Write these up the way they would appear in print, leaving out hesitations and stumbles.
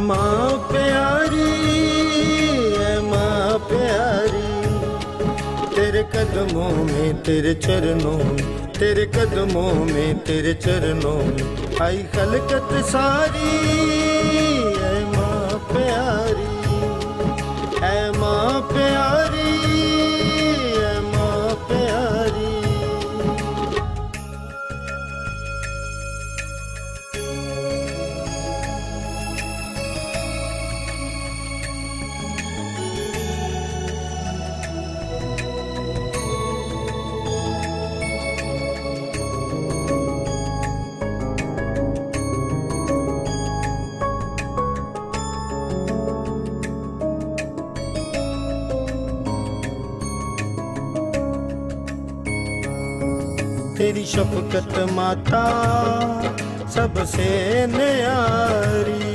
माँ प्यारी, है माँ प्यारी, तेरे कदमों में तेरे चरणों में, तेरे कदमों में तेरे चरणों में आई खलकत सारी। है माँ प्यारी, है माँ प्यारी, है माँ प्यारी। तेरी शफकत माता सबसे न्यारी,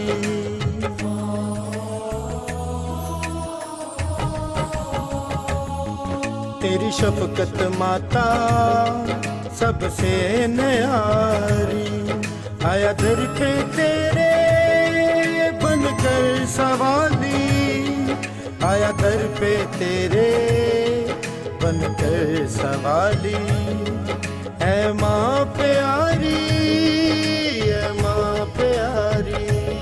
तेरी शफकत माता सबसे न्यारी। आया दर पे तेरे बनकर सवाली, आया दर पे तेरे बनकर सवाली। है माँ प्यारी, है माँ प्यारी।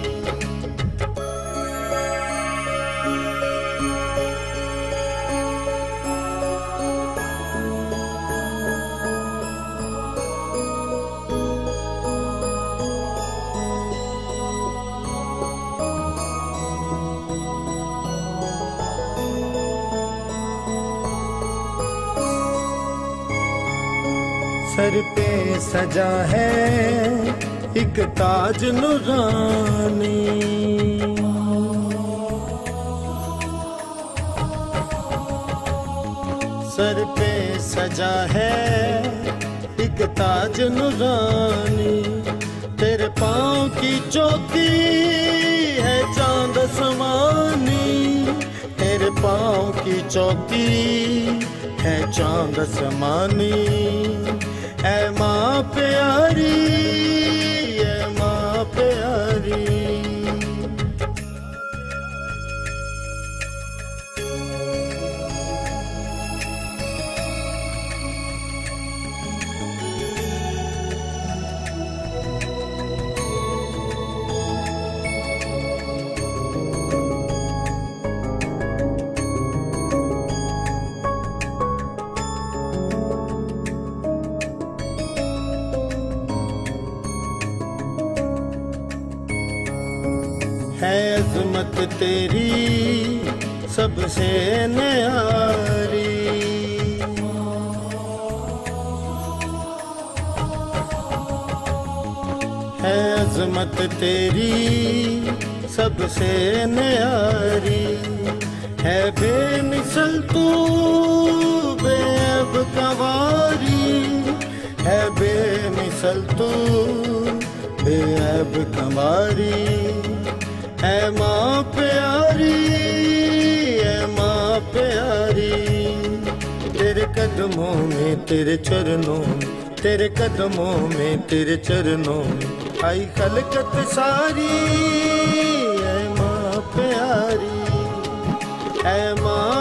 सर पे सजा है एक ताज नूरानी, सर पे सजा है एक ताज नूरानी। तेरे पाँव की चौकी है चांद समानी, तेरे पाँव की चौकी है चांद समानी। है माँ प्यारी, है माँ प्यारी। है अज़मत तेरी सबसे न्यारी, है अज़मत तेरी सबसे न्यारी। है बेमिसल तू बेअब कंवारी, है बेमिसल तू बेअब कंवारी। है माँ प्यारी, है माँ प्यारी, तेरे कदमों में तेरे चरणों में, तेरे कदमों में तेरे चरणों में आई खलकत सारी। है माँ प्यारी, है माँ